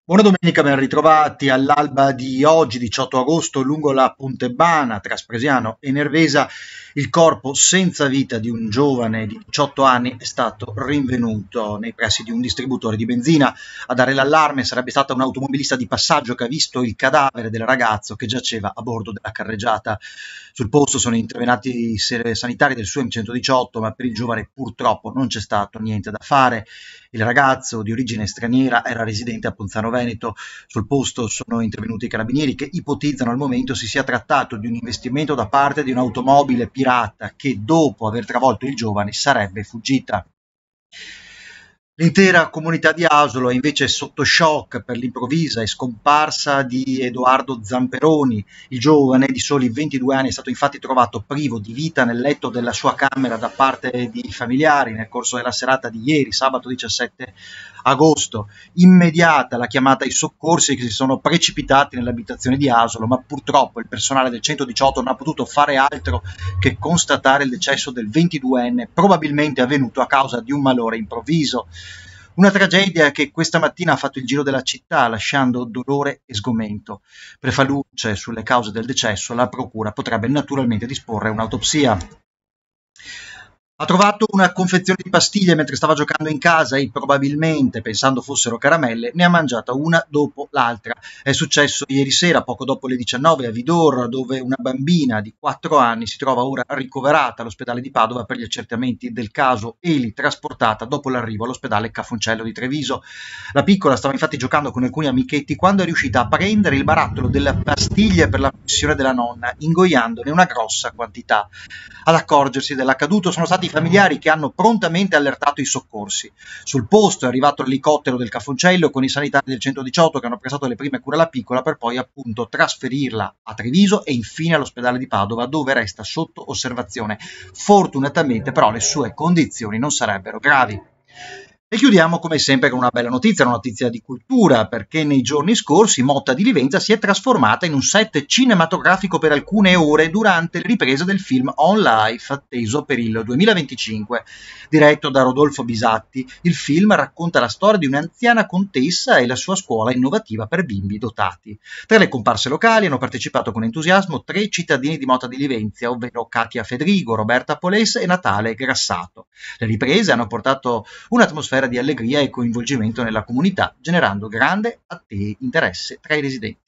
Buona domenica, ben ritrovati all'alba di oggi, 18 agosto, lungo la Pontebana tra Spresiano e Nervesa. Il corpo senza vita di un giovane di 18 anni è stato rinvenuto nei pressi di un distributore di benzina. A dare l'allarme sarebbe stata un automobilista di passaggio che ha visto il cadavere del ragazzo che giaceva a bordo della carreggiata. Sul posto sono intervenuti i sanitari del SUEM 118, ma per il giovane purtroppo non c'è stato niente da fare. Il ragazzo, di origine straniera, era residente a Ponzano Veneto. Sul posto sono intervenuti i carabinieri che ipotizzano al momento si sia trattato di un investimento da parte di un'automobile pirata che, dopo aver travolto il giovane, sarebbe fuggita. L'intera comunità di Asolo è invece sotto shock per l'improvvisa e scomparsa di Edoardo Zamperoni. Il giovane di soli 22 anni è stato infatti trovato privo di vita nel letto della sua camera da parte di familiari nel corso della serata di ieri, sabato 17 agosto. Immediata la chiamata ai soccorsi che si sono precipitati nell'abitazione di Asolo, ma purtroppo il personale del 118 non ha potuto fare altro che constatare il decesso del 22enne, probabilmente avvenuto a causa di un malore improvviso. Una tragedia che questa mattina ha fatto il giro della città, lasciando dolore e sgomento. Per far luce sulle cause del decesso, la procura potrebbe naturalmente disporre un'autopsia. Ha trovato una confezione di pastiglie mentre stava giocando in casa e probabilmente, pensando fossero caramelle, ne ha mangiata una dopo l'altra. È successo ieri sera, poco dopo le 19, a Vidorra, dove una bambina di 4 anni si trova ora ricoverata all'ospedale di Padova per gli accertamenti del caso e lì trasportata dopo l'arrivo all'ospedale Cafoncello di Treviso. La piccola stava infatti giocando con alcuni amichetti quando è riuscita a prendere il barattolo delle pastiglie per la pressione della nonna, ingoiandone una grossa quantità. Ad accorgersi dell'accaduto sono stati i familiari che hanno prontamente allertato i soccorsi. Sul posto è arrivato l'elicottero del Cafoncello con i sanitari del 118 che hanno prestato le prime cure alla piccola per poi appunto trasferirla a Treviso e infine all'ospedale di Padova, dove resta sotto osservazione. Fortunatamente però le sue condizioni non sarebbero gravi. E chiudiamo come sempre con una bella notizia, una notizia di cultura, perché nei giorni scorsi Motta di Livenza si è trasformata in un set cinematografico per alcune ore durante le riprese del film On Life, atteso per il 2025. Diretto da Rodolfo Bisatti, il film racconta la storia di un'anziana contessa e la sua scuola innovativa per bimbi dotati. Tra le comparse locali hanno partecipato con entusiasmo 3 cittadini di Motta di Livenza, ovvero Katia Fedrigo, Roberta Poles e Natale Grassato. Le riprese hanno portato un'atmosfera di allegria e coinvolgimento nella comunità, generando grande interesse tra i residenti.